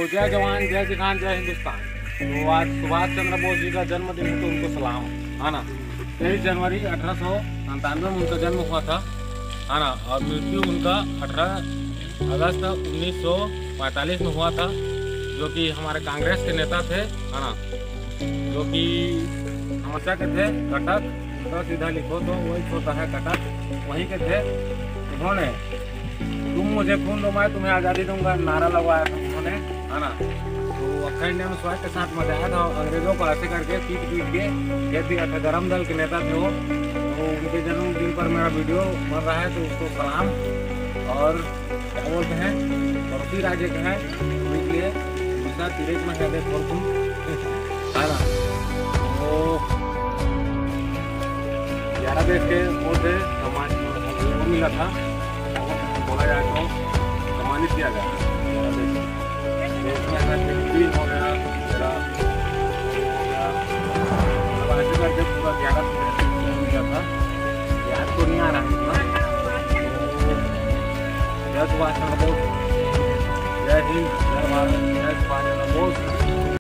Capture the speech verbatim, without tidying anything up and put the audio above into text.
जय जवान जय किसान जय हिंदुस्तान। तो आज सुभाष चंद्र बोस जी का जन्मदिन है, तो उनको सलाम है ना। तेईस जनवरी अठारह सौ संतानवे में उनका जन्म हुआ था है ना, और मृत्यु उनका अठारह अगस्त उन्नीस सौ पैंतालीस में हुआ था, जो कि हमारे कांग्रेस के नेता थे है ना, जो कि समस्या के थे कटक, तो सीधा लिखो तो वही होता है कटक, वहीं के थे। उन्होंने तुम मुझे खून दो मैं तुम्हें आज़ादी दूंगा नारा लगवाया था उन्होंने है ना। तो अखंड इंडिया में स्वराज के साथ मचाया था, अंग्रेजों को ऐसे करके पीट पीट के खेती धर्म दल के नेता थे वो। तो उनके जन्मदिन पर मेरा वीडियो बन रहा है, तो उसको सलाम। और क्या बोलते हैं, पड़ोसी राज्य के हैं इसलिए दूसरा तिरक में है देखो तुम है ना। तो ग्यारह देश के वो थे समाज को मिला था, बोला जाए तो सम्मानित किया गया ग्यारह देश में हो गया मेरा हो गया, अब ऐसे करके पूरा ग्यारह मिला था, याद तो नहीं आ रहा है इतना। जय सुभाष चंद्र बोस, जय हिंद, जय भारत, जय सुभाष चंद्र बोस।